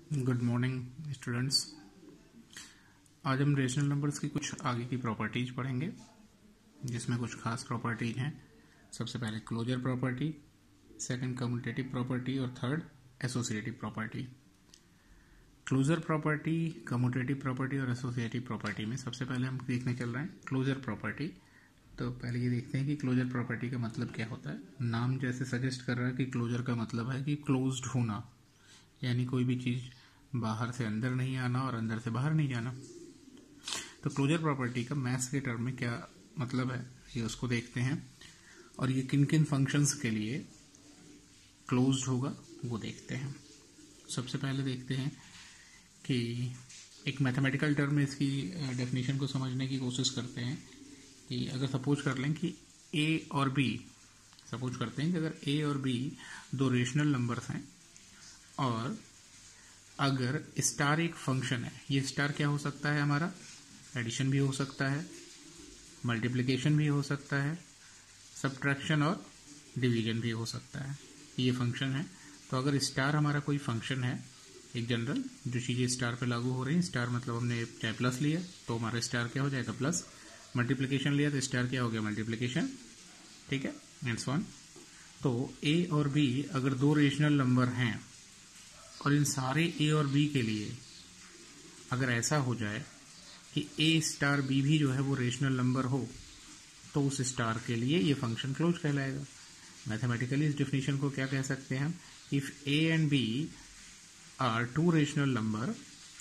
Good morning students. आज हम rational numbers की कुछ आगे की प्रॉपर्टीज पढ़ेंगे, जिसमें कुछ खास प्रॉपर्टीज हैं। सबसे पहले closure property, second commutative property और third associative property. Closure property, commutative property और एसोसिएटिव प्रॉपर्टी में सबसे पहले हम देखने चल रहे हैं क्लोजर प्रॉपर्टी। तो पहले ये देखते हैं कि क्लोजर प्रॉपर्टी का मतलब क्या होता है। नाम जैसे सजेस्ट कर रहा है कि क्लोजर का मतलब है कि क्लोज्ड होना, यानी कोई भी चीज बाहर से अंदर नहीं आना और अंदर से बाहर नहीं जाना। तो क्लोजर प्रॉपर्टी का मैथ्स के टर्म में क्या मतलब है, ये उसको देखते हैं, और ये किन किन फंक्शंस के लिए क्लोज्ड होगा वो देखते हैं। सबसे पहले देखते हैं कि एक मैथमेटिकल टर्म में इसकी डेफिनेशन को समझने की कोशिश करते हैं कि अगर सपोज कर लें कि ए और बी, सपोज करते हैं कि अगर ए और बी दो रेशनल नंबर्स हैं और अगर स्टार एक फंक्शन है, ये स्टार क्या हो सकता है हमारा, एडिशन भी हो सकता है, मल्टीप्लिकेशन भी हो सकता है, सब्ट्रैक्शन और डिवीजन भी हो सकता है, ये फंक्शन है। तो अगर स्टार हमारा कोई फंक्शन है, एक जनरल जो चीज़ें स्टार पे लागू हो रही हैं, स्टार मतलब हमने चाहे प्लस लिया तो हमारा स्टार क्या हो जाएगा प्लस, मल्टीप्लिकेशन लिया तो स्टार क्या हो गया मल्टीप्लिकेशन, ठीक है, एंड सो ऑन। तो ए और बी अगर दो रेशनल नंबर हैं और इन सारे ए और बी के लिए अगर ऐसा हो जाए कि ए स्टार बी भी जो है वो रेशनल नंबर हो, तो उस स्टार के लिए ये फंक्शन क्लोज कहलाएगा। मैथमेटिकली इस डेफिनेशन को क्या कह सकते हैं हम, if A and B are two rational number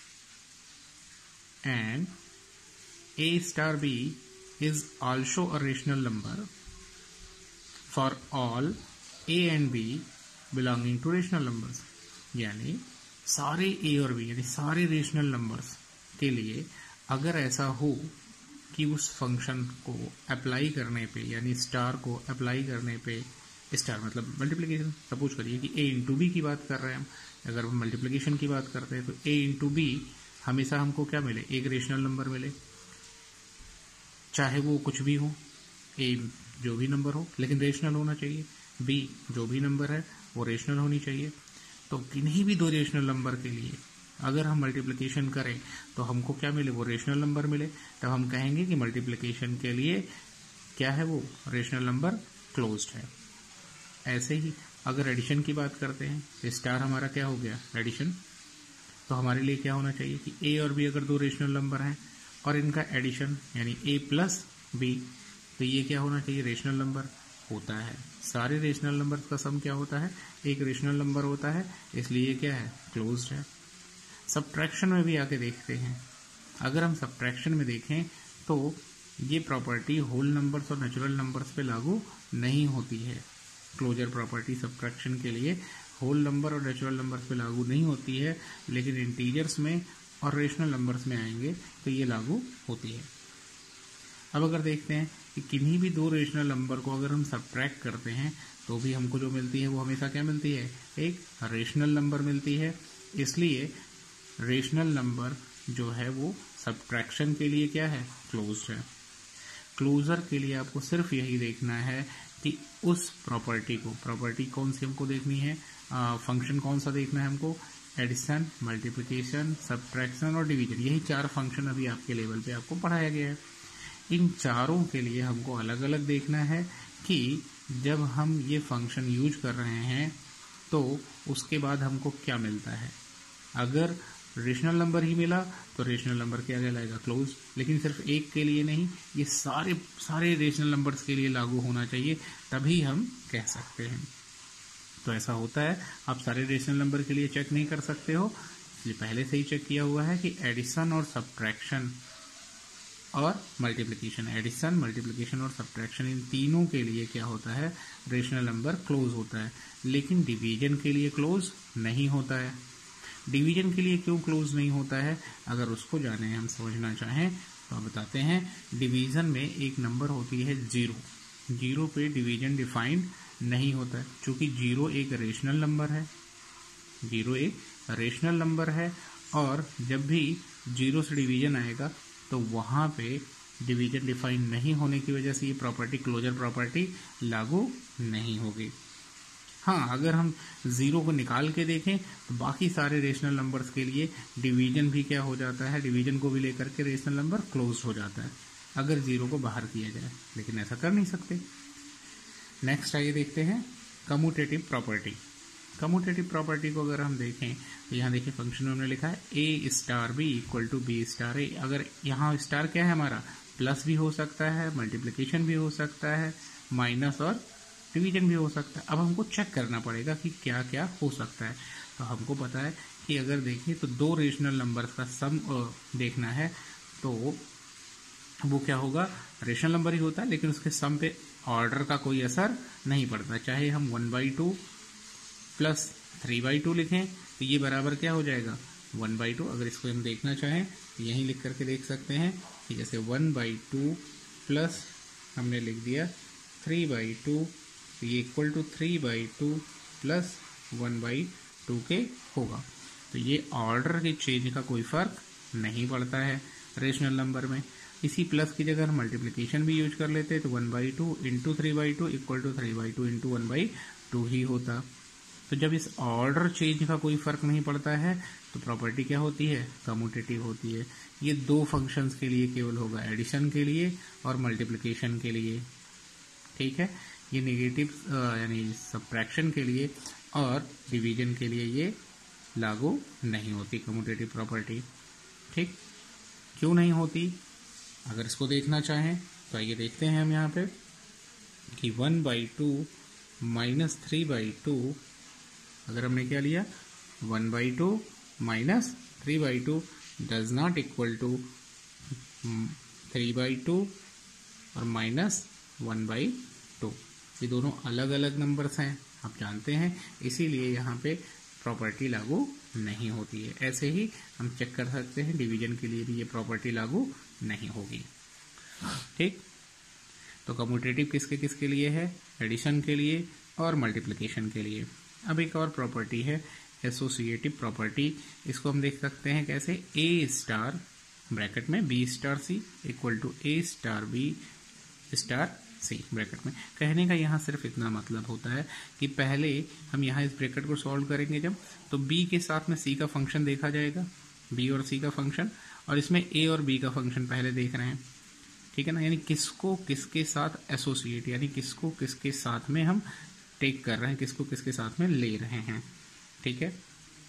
and A star B is also a rational number for all A and B belonging to rational numbers, यानी सारे ए और बी यानी सारे रेशनल नंबर्स के लिए अगर ऐसा हो कि उस फंक्शन को अप्लाई करने पे, यानी स्टार को अप्लाई करने पे, स्टार मतलब मल्टीप्लिकेशन, सपोज करिए कि ए इंटू बी की बात कर रहे हैं हम, अगर हम मल्टीप्लिकेशन की बात करते हैं तो ए इंटू बी हमेशा हमको क्या मिले, एक रेशनल नंबर मिले, चाहे वो कुछ भी हो, ए जो भी नंबर हो लेकिन रेशनल होना चाहिए, बी जो भी नंबर है वो रेशनल होनी चाहिए। तो किन्हीं भी दो रेशनल नंबर के लिए अगर हम मल्टीप्लिकेशन करें तो हमको क्या मिले, वो रेशनल नंबर मिले, तब हम कहेंगे कि मल्टीप्लिकेशन के लिए क्या है, वो रेशनल नंबर क्लोज्ड है। ऐसे ही अगर एडिशन की बात करते हैं तो स्टार हमारा क्या हो गया एडिशन, तो हमारे लिए क्या होना चाहिए कि ए और बी अगर दो रेशनल नंबर हैं और इनका एडिशन यानी ए प्लस बी, तो ये क्या होना चाहिए, रेशनल नंबर होता है। सारे रेशनल नंबर्स का सम क्या होता है, एक रेशनल नंबर होता है, इसलिए क्या है क्लोज्ड है। सब्ट्रैक्शन में भी आके देखते हैं, अगर हम सब्ट्रैक्शन में देखें तो ये प्रॉपर्टी होल नंबर्स और नेचुरल नंबर्स पे लागू नहीं होती है। क्लोजर प्रॉपर्टी सब्ट्रैक्शन के लिए होल नंबर और नेचुरल नंबर्स पे लागू नहीं होती है, लेकिन इंटीजर्स में और रेशनल नंबर्स में आएंगे तो ये लागू होती है। अब अगर देखते हैं कि किन्हीं भी दो रेशनल नंबर को अगर हम सब्ट्रैक्ट करते हैं तो भी हमको जो मिलती है वो हमेशा क्या मिलती है, एक रेशनल नंबर मिलती है। इसलिए रेशनल नंबर जो है वो सब्ट्रैक्शन के लिए क्या है, क्लोज्ड है। क्लोजर के लिए आपको सिर्फ यही देखना है कि उस प्रॉपर्टी को, प्रॉपर्टी कौन सी हमको देखनी है, फंक्शन कौन सा देखना है हमको, एडिशन, मल्टीप्लिकेशन, सब्ट्रैक्शन और डिवीजन, यही चार फंक्शन अभी आपके लेवल पे आपको पढ़ाया गया है। इन चारों के लिए हमको अलग अलग देखना है कि जब हम ये फंक्शन यूज कर रहे हैं तो उसके बाद हमको क्या मिलता है। अगर रेशनल नंबर ही मिला तो रेशनल नंबर क्या कहलाएगा, क्लोज। लेकिन सिर्फ एक के लिए नहीं, ये सारे रेशनल नंबर्स के लिए लागू होना चाहिए, तभी हम कह सकते हैं। तो ऐसा होता है, आप सारे रेशनल नंबर के लिए चेक नहीं कर सकते हो, इसलिए पहले से ही चेक किया हुआ है कि एडिशन और सब्ट्रैक्शन और मल्टीप्लिकेशन, एडिशन, मल्टीप्लिकेशन और सब्ट्रैक्शन, इन तीनों के लिए क्या होता है, रेशनल नंबर क्लोज होता है। लेकिन डिवीजन के लिए क्लोज नहीं होता है। डिवीजन के लिए क्यों क्लोज नहीं होता है, अगर उसको जाने हम समझना चाहें तो आप बताते हैं। डिवीजन में एक नंबर होती है जीरो, जीरो पे डिवीजन डिफाइंड नहीं होता है, क्योंकि जीरो एक रेशनल नंबर है, जीरो एक रेशनल नंबर है, और जब भी जीरो से डिवीजन आएगा तो वहाँ पे डिवीजन डिफाइन नहीं होने की वजह से ये प्रॉपर्टी, क्लोजर प्रॉपर्टी लागू नहीं होगी। हाँ, अगर हम जीरो को निकाल के देखें तो बाकी सारे रेशनल नंबर्स के लिए डिवीजन भी क्या हो जाता है, डिवीजन को भी लेकर के रेशनल नंबर क्लोज हो जाता है अगर जीरो को बाहर किया जाए, लेकिन ऐसा कर नहीं सकते। नेक्स्ट आइए देखते हैं कम्यूटेटिव प्रॉपर्टी। कम्यूटेटिव प्रॉपर्टी को अगर हम देखें तो यहाँ देखिए फंक्शन में हमने लिखा है A star B equal to B star A. अगर यहाँ स्टार क्या है हमारा, प्लस भी हो सकता है, मल्टीप्लिकेशन भी हो सकता है, माइनस और डिवीजन भी हो सकता है। अब हमको चेक करना पड़ेगा कि क्या क्या हो सकता है। तो हमको पता है कि अगर देखें तो दो रेशनल नंबर्स का सम देखना है तो वो क्या होगा, रेशनल नंबर ही होता है, लेकिन उसके सम पे ऑर्डर का कोई असर नहीं पड़ता। चाहे हम 1/2 प्लस 3/2 लिखें तो ये बराबर क्या हो जाएगा, 1/2। अगर इसको हम देखना चाहें तो यहीं लिख करके देख सकते हैं कि जैसे 1/2 प्लस हमने लिख दिया 3/2, तो ये इक्वल टू 3/2 प्लस 1/2 के होगा। तो ये ऑर्डर के चेंज का कोई फर्क नहीं पड़ता है रेशनल नंबर में। इसी प्लस की जगह हम मल्टीप्लिकेशन भी यूज कर लेते हैं तो 1/2 इंटू 3/2 इक्वल टू 3/2 इंटू 1/2 ही होता। तो जब इस ऑर्डर चेंज का कोई फर्क नहीं पड़ता है तो प्रॉपर्टी क्या होती है, कम्यूटेटिव होती है। ये दो फंक्शंस के लिए केवल होगा, एडिशन के लिए और मल्टीप्लिकेशन के लिए, ठीक है। ये नेगेटिव यानी सब्ट्रैक्शन के लिए और डिवीजन के लिए ये लागू नहीं होती कम्यूटेटिव प्रॉपर्टी, ठीक। क्यों नहीं होती, अगर इसको देखना चाहें तो आइए देखते हैं हम यहाँ पे कि 1/2 माइनस 3/2, अगर हमने क्या लिया 1/2 minus 3/2 does not equal to 3/2 और माइनस 1/2। ये दोनों अलग अलग नंबर्स हैं, आप जानते हैं, इसीलिए यहाँ पे प्रॉपर्टी लागू नहीं होती है। ऐसे ही हम चेक कर सकते हैं डिवीजन के लिए भी ये प्रॉपर्टी लागू नहीं होगी, ठीक। तो कम्यूटेटिव किसके किसके लिए है, एडिशन के लिए और मल्टीप्लिकेशन के लिए। अब एक और प्रॉपर्टी है एसोसिएटिव प्रॉपर्टी। इसको हम देख सकते हैं कैसे, ए स्टार ब्रैकेट में B star C equal to A star B star C bracket में। कहने का यहाँ सिर्फ इतना मतलब होता है कि पहले हम यहाँ इस ब्रैकेट को सॉल्व करेंगे जब, तो बी के साथ में सी का फंक्शन देखा जाएगा, बी और सी का फंक्शन, और इसमें ए और बी का फंक्शन पहले देख रहे हैं, ठीक है ना। यानी किसको किसके साथ एसोसिएट, यानी किसको किसके साथ में हम टेक कर रहे हैं, किसको किसके साथ में ले रहे हैं, ठीक है।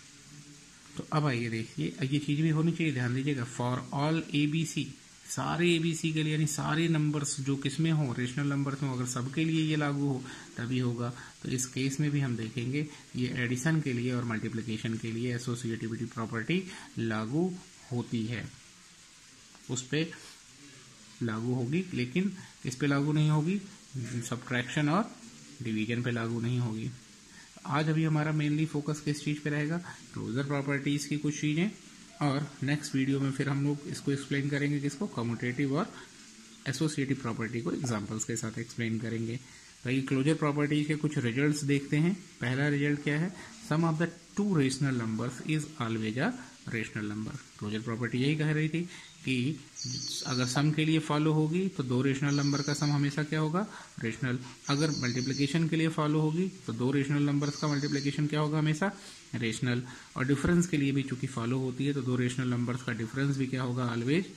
तो अब आइए देखिए, ये चीज भी होनी चाहिए, ध्यान दीजिएगा, फॉर ऑल ABC, सारे ABC के लिए, यानी सारे नंबर्स जो किसमें हो, रेशनल नंबर्स में, अगर सबके लिए ये लागू हो तभी होगा। तो इस केस में भी हम देखेंगे ये एडिशन के लिए और मल्टीप्लिकेशन के लिए एसोसिएटिविटी प्रॉपर्टी लागू होती है, उस पर लागू होगी, लेकिन किस पे लागू नहीं होगी, सब्ट्रैक्शन और डिवीजन पे लागू नहीं होगी। आज अभी हमारा मेनली फोकस किस चीज पे रहेगा, क्लोजर प्रॉपर्टीज की कुछ चीजें, और नेक्स्ट वीडियो में फिर हम लोग इसको एक्सप्लेन करेंगे, किसको, कम्यूटेटिव और एसोसिएटिव प्रॉपर्टी को एग्जांपल्स के साथ एक्सप्लेन करेंगे। तो ये क्लोजर प्रॉपर्टीज के कुछ रिजल्ट्स देखते हैं। पहला रिजल्ट क्या है, sum of the two rational numbers is always a rational number. Closure property यही कह रही थी कि अगर सम के लिए फॉलो होगी तो दो रेशनल नंबर का सम हमेशा क्या होगा, रेशनल। अगर मल्टीप्लिकेशन के लिए फॉलो होगी तो दो रेशनल नंबर्स का मल्टीप्लिकेशन क्या होगा, हमेशा रेशनल। और डिफरेंस के लिए भी चूंकि फॉलो होती है तो दो रेशनल नंबर्स का डिफरेंस भी क्या होगा, ऑलवेज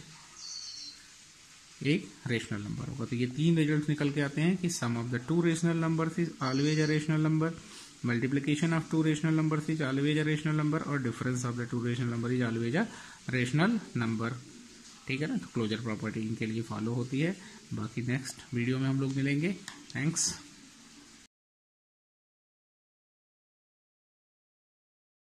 एक रेशनल नंबर होगा। तो ये तीन रिजल्ट निकल के आते हैं कि sum of the two rational numbers is always a rational number, multiplication of two rational numbers is always a rational number, और difference of the two rational number is always a rational number, ठीक है ना। तो closure property इनके लिए follow होती है। बाकी नेक्स्ट वीडियो में हम लोग मिलेंगे। थैंक्स।